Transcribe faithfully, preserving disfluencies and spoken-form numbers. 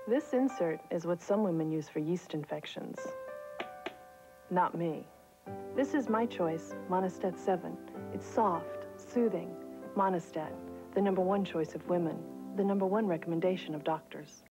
This insert is what some women use for yeast infections. Not me. This is my choice, Monistat seven. It's soft, soothing. Monistat, the number one choice of women, the number one recommendation of doctors.